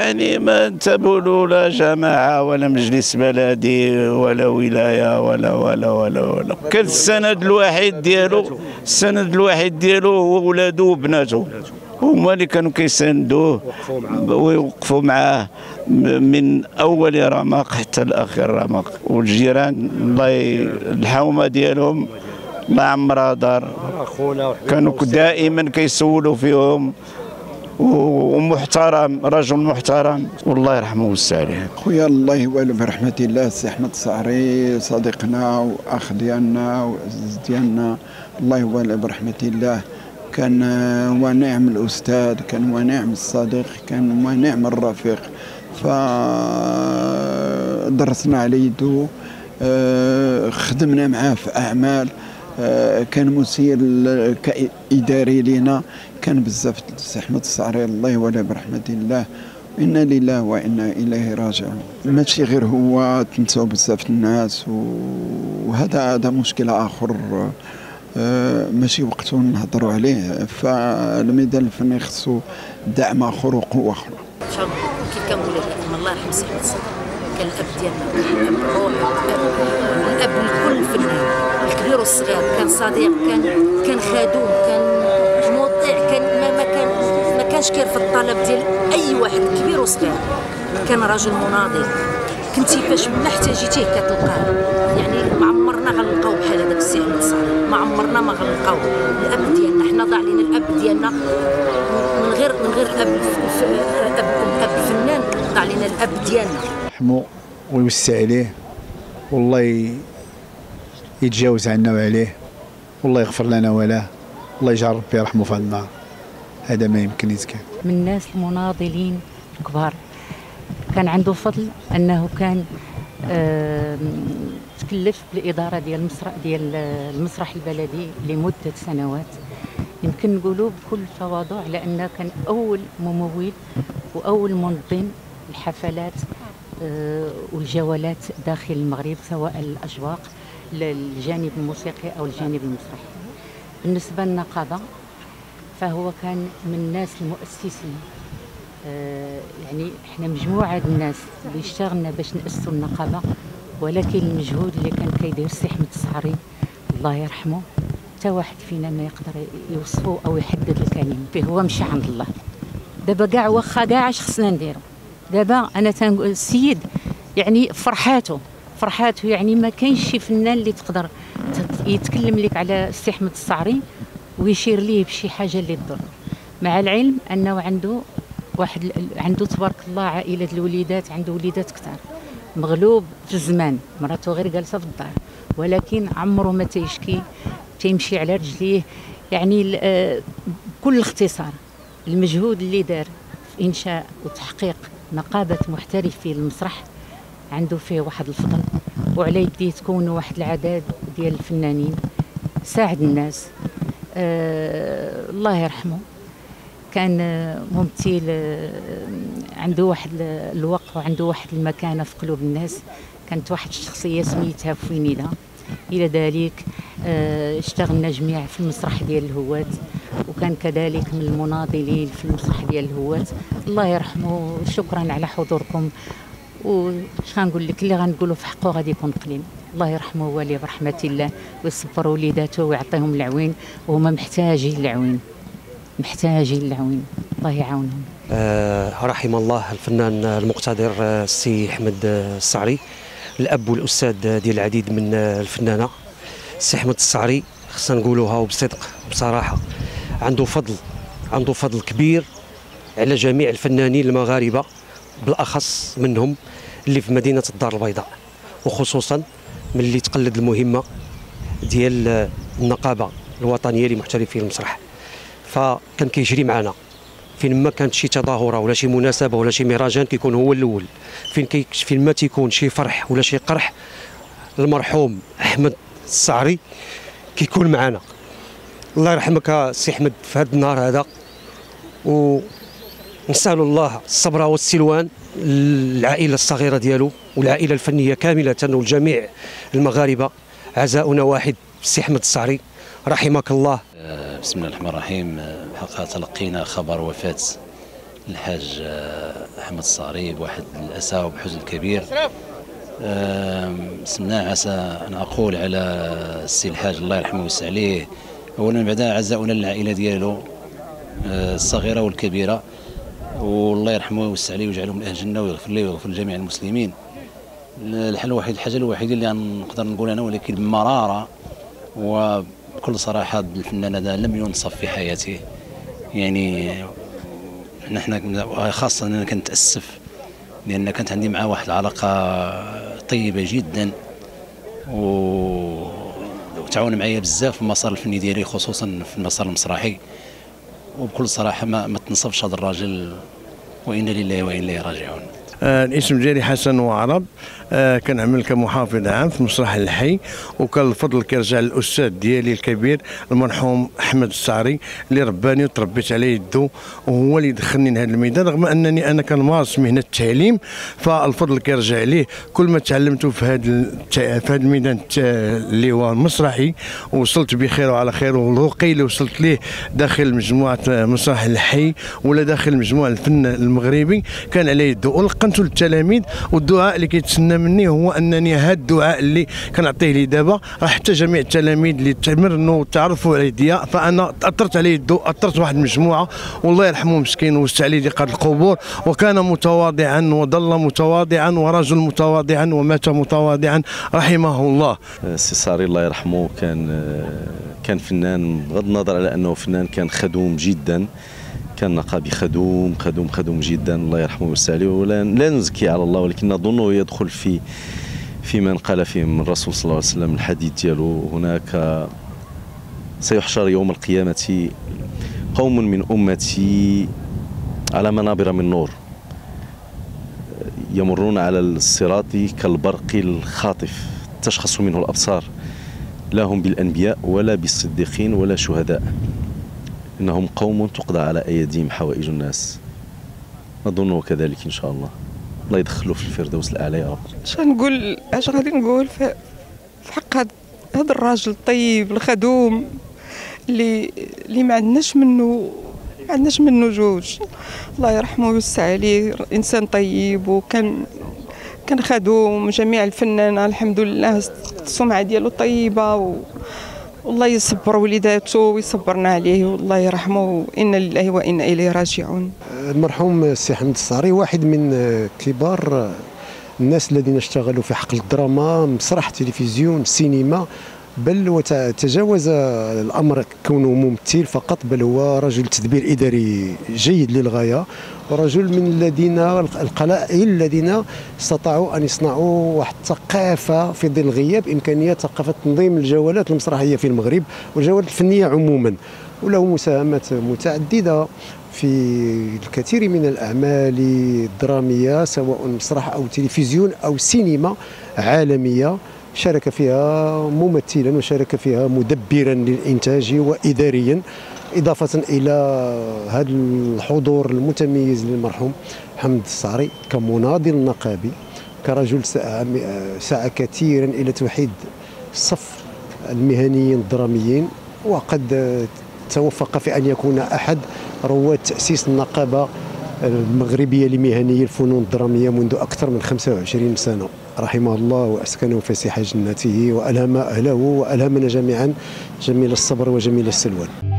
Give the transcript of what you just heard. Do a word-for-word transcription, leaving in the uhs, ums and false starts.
يعني ما انتبهوا له لا جماعه ولا مجلس بلدي ولا ولايه ولا ولا ولا ولا. كان السند الوحيد ديالو السند الوحيد ديالو هو ولادو وبناته، هما اللي كانوا كيساندوه ويوقفوا معاه من اول رمق حتى لاخر رمق. والجيران الله الحومه ديالهم ما عمرها دار، كانوا دائما كيسولوا فيهم، ومحترم، رجل محترم والله يرحمه ويوسع عليه. خويا الله يوالو برحمة الله السي احمد الصعري، صديقنا واخ ديالنا وعزيز ديالنا، الله يوالو برحمة الله. كان هو نعم الاستاذ، كان هو نعم الصديق، كان هو نعم الرفيق. فدرسنا على يدو، خدمنا معاه في اعمال، كان مسير كإداري لنا، كان بزاف السي احمد الصعري الله يولي برحمة الله. إنا لله وإنا إليه راجعون. ماشي غير هو، تنساو بزاف الناس، وهذا هذا مشكل آخر ماشي وقته نهضروا عليه. فالميدان الفني خصو دعم آخر وقوة أخرى. كيف كنقول لكم الله يرحم سي احمد الصعري، كان الأب ديالنا، الأب الروح، الأب لكل فنان، الكبير والصغير. كان صديق، كان كان خادوم، كان مطيع، كان ما, ما كان ما كانش كيرفض الطلب ديال اي واحد كبير وصغير. كان رجل مناضل، كنتي فاش ما احتاجيتيه كتلقاه. يعني ما عمرنا غنلقاو بحال هذاك السي احمد الصعري، ما عمرنا ما غنلقاو. الاب ديالنا حنا ضاع لينا الاب ديالنا من غير من غير الاب الاب الفنان، ضاع لينا الاب ديالنا. يرحمو ويوسع عليه، والله يتجاوز عنا وعليه، والله يغفر لنا ولاه، الله يجعل ربي يرحمه في النار. هذا ما يمكن يتكلم. من الناس المناضلين الكبار، كان عنده فضل انه كان آه تكلف بالاداره ديال المسرح ديال المسرح البلدي لمده سنوات. يمكن نقولوا بكل تواضع لانه كان اول ممول واول منظم الحفلات آه والجولات داخل المغرب، سواء الاجواق للجانب الموسيقي او الجانب المسرحي. بالنسبه للنقابه فهو كان من الناس المؤسسين. آه يعني احنا مجموعه الناس اللي اشتغلنا باش ناسسوا النقابه، ولكن المجهود اللي كان كيدير السي احمد الصعري الله يرحمه حتى واحد فينا ما يقدر يوصفه او يحدد الكلمه فيه. هو مشى عند الله. دابا كاع واخا كاع اش خصنا نديرو. دابا انا تنقول السيد يعني فرحاته فرحاته يعني ما كاينش شي فنان اللي تقدر يتكلم لك على السي احمد الصعري ويشير ليه بشي حاجه اللي تضر، مع العلم انه عنده واحد عنده تبارك الله عائله الوليدات، عنده وليدات كثار، مغلوب في الزمان، مراته غير جالسه في الدار، ولكن عمره ما تيشكي، تيمشي على رجليه. يعني بكل اختصار المجهود اللي دار في انشاء وتحقيق نقابه محترفي المسرح عنده فيه واحد الفضل، وعلى يديه تكونوا واحد العدد ديال الفنانين، ساعد الناس. آه الله يرحمه. كان ممثل، آه عنده واحد الوقت وعنده واحد المكانه في قلوب الناس. كانت واحد الشخصيه سميتها فوينيده. الى ذلك آه اشتغلنا جميع في المسرح ديال الهوات، وكان كذلك من المناضلين في المسرح ديال الهوات. الله يرحمه. شكرا على حضوركم. وش غنقول لك، اللي غنقولوا في حقه غادي يكون قليل. الله يرحمه والي برحمه الله، ويصبر وليداته ويعطيهم العوين، وهما محتاجين العوين، محتاجين العوين. الله يعاونهم. آه رحم الله الفنان المقتدر السي احمد الصعري، الاب والاستاذ ديال العديد من الفنانه. السي احمد الصعري خصنا نقولوها وبصدق بصراحه، عنده فضل عنده فضل كبير على جميع الفنانين المغاربه، بالاخص منهم اللي في مدينه الدار البيضاء، وخصوصا من اللي تقلد المهمه ديال النقابه الوطنيه لمحترفي المسرح. فكان كيجري معنا فين ما كانت شي تظاهره ولا شي مناسبه ولا شي مهرجان كيكون هو الاول. فين كي فين ما تيكون شي فرح ولا شي قرح، المرحوم احمد الصعري كيكون معنا. الله يرحمك السي احمد في هذا النهار هذا، ونسال الله الصبر والسلوان للعائله الصغيره ديالو والعائله الفنيه كامله والجميع المغاربه. عزاؤنا واحد السي احمد الصعري، رحمك الله. بسم الله الرحمن الرحيم. حقا تلقينا خبر وفاة الحاج أحمد الصعري بواحد الأسى وبحزن كبير. سمنا عسى أن أقول على السي الحاج الله يرحمه ويوسع عليه، أولا بعدا عزاؤنا للعائلة ديالو الصغيرة والكبيرة، والله يرحمه ويوسع عليه ويجعله من أهل الجنة ويغفر له ويغفر لجميع المسلمين. الحل الوحيد الحاجة الوحيدة اللي نقدر نقول أنا ولكن بمرارة وبكل صراحة الفنان هذا لم ينصف في حياته. يعني نحن خاصة أنا كنتأسف لأن كانت عندي معاه واحد العلاقة طيبة جدا وتعاون معايا بزاف في المسار الفني ديالي خصوصا في المسار المسرحي، وبكل صراحة ما, ما تنصفش هذا الراجل، وإنا لله وإنا إليه راجعون. آه الاسم ديالي حسن وعرب، آه كنعمل كمحافظ عام في مسرح الحي، وكان الفضل كيرجع للاستاذ ديالي الكبير المرحوم احمد الصعري اللي رباني وتربيت على يده، وهو اللي دخلني لهذا الميدان رغم انني انا كنمارس مهنه التعليم، فالفضل كيرجع ليه. كل ما تعلمته في هذا في هذا الميدان اللي هو المسرحي وصلت بخير وعلى خير، والرقي اللي وصلت ليه داخل مجموعه مسرح الحي ولا داخل مجموعه الفن المغربي كان على يده. ولقنته للتلاميذ، والدعاء اللي كيتسنى مني هو انني هذا الدعاء اللي كنعطيه ليه دابا راه حتى جميع التلاميذ اللي تمرنوا وتعرفوا على يديا، فانا تاثرت على يده، اثرت واحد المجموعه والله يرحمه مسكين ووسع عليه لقاء القبور، وكان متواضعا وظل متواضعا ورجل متواضعا ومات متواضعا رحمه الله. السي الصعري الله يرحمه كان كان فنان، بغض النظر على انه فنان كان خدوم جدا، كان نقابي خدوم خدوم خدوم جدا الله يرحمه ويوسع عليه، ولا لا نزكي على الله، ولكن نظنه يدخل في في من قال فيه من الرسول صلى الله عليه وسلم الحديث ديالو: هناك سيحشر يوم القيامة قوم من أمتي على منابر من نور يمرون على الصراط كالبرق الخاطف تشخص منه الأبصار، لا هم بالأنبياء ولا بالصديقين ولا شهداء، إنهم قوم تقضى على أيديهم حوائج الناس. نظنه كذلك إن شاء الله. الله يدخله في الفردوس الأعلى يا رب. اش غنقول اش غادي نقول في حق هذا الراجل الطيب الخدوم اللي اللي ما عندناش منه ما عندناش منه جوج. الله يرحمه ويوسع عليه، انسان طيب وكان كان خدوم. جميع الفنانه الحمد لله السمعه ديالو طيبه و والله يصبر وليداته ويصبرنا عليه والله يرحمه، إنا لله وإنا إليه راجعون. المرحوم السي أحمد الصعري واحد من كبار الناس الذين اشتغلوا في حقل الدراما، مسرح، تلفزيون، سينما، بل وتجاوز الأمر كونه ممثل فقط، بل هو رجل تدبير إداري جيد للغاية، ورجل من الذين القلائل الذين استطاعوا أن يصنعوا واحد الثقافة في ظل غياب إمكانية ثقافة تنظيم الجولات المسرحية في المغرب والجولات الفنية عموما، وله مساهمات متعددة في الكثير من الأعمال الدرامية سواء مسرح أو تلفزيون أو سينما عالمية، شارك فيها ممثلا وشارك فيها مدبرا للإنتاج وإداريا، إضافة إلى هذا الحضور المتميز للمرحوم حمد الصعري كمناضل نقابي، كرجل سعى كثيرا إلى توحيد صف المهنيين الدراميين، وقد توفق في أن يكون أحد رواد تأسيس النقابة المغربية لمهني الفنون الدرامية منذ أكثر من خمسة وعشرين سنة، رحمه الله وأسكنه فسيح جنته، وألهم أهله وألهمنا جميعا جميل الصبر وجميل السلوان.